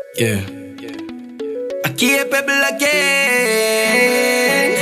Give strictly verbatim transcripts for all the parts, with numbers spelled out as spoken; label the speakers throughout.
Speaker 1: Yeah. I capable again.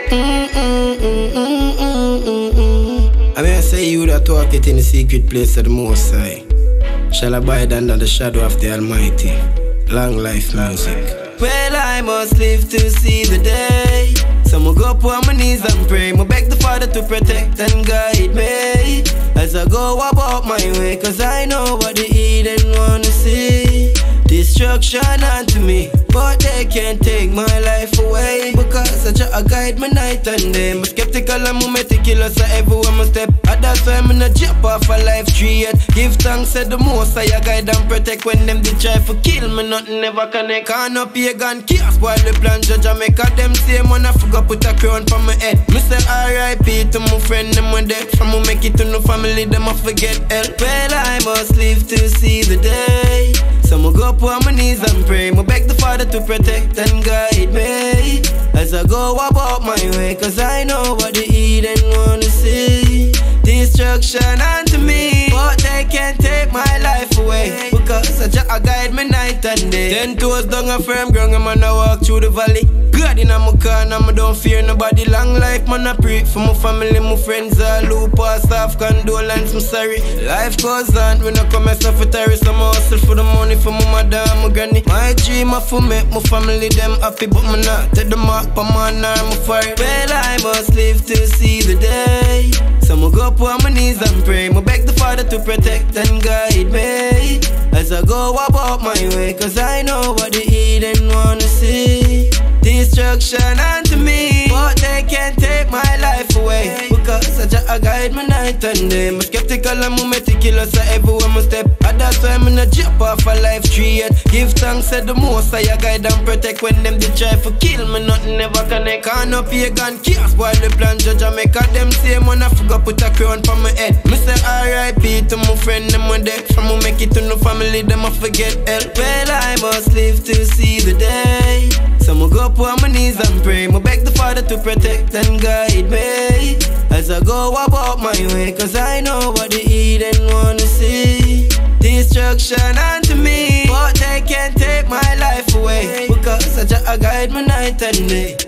Speaker 1: I mean, I say you that talk it in the secret place of the Most High shall abide under the shadow of the Almighty. Long life music. Well, I must live to see the day. So I'ma go up on my knees and pray. I'ma beg the Father to protect and guide me as I go about my way, cause I know what the heathen wanna see. Destruction unto me, but they can't take my life away, because I try to guide my night and day. I'm skeptical and I'm meticulous so everywhere I step. And that's why I'm gonna jump off a life tree yet. Give thanks to the Most High, I guide and protect. When them they try to kill me, nothing ever connect. Can't up here gun chaos, spoil the plan to Jamaica. Them same one I forgot put a crown for my head. Me say R I P to my friend, them when dead. From me make it to no family, them I forget help. Well, I must live to see the day. So I'ma go up on my knees and pray. I'ma beg the Father to protect and guide me as I go about my way, cause I know what the heathen wanna see. Destruction unto me, but they can't take my life away, because I just guide me night and day. Ten toes down a firm ground, I'm gonna walk through the valley. God in my corner, I don't fear nobody. Long life, man, I pray for my family, my friends, all who pass off condolence, I'm sorry. Life goes on, when I come myself with terrorists, I'm hustle for the money for my mother and my granny. My dream of for make my family them happy, but me not take the mark for my arm, I'm fire. Well, I must live to see the day. So I'ma go up on my knees and pray. I'ma beg the Father to protect and guide me as I go about my way, cause I know what the heathen wanna see. Destruction unto me, but they can't take my life away, because I just guide my night and day. I'm skeptical and I'm meticulous so everywhere I step. And that's why I'm gonna jump off a life tree yet. Give thanks to the Most High, I guide and protect. When them they try to kill me, nothing ever connect. Can't up here gun chaos, spoil the plan to Jamaica. Them same one I forgot put a crown for my head. Me say R I P to my friend, them when dead. From me make it to no family, them I forget help. Well, I must live to see the day. So I'ma go up on my knees and pray. I'ma beg the Father to protect and guide me as I go about my way, cause I know what the heathen wanna see. Destruction unto me, but they can't take my life away, because I just guide my night and day.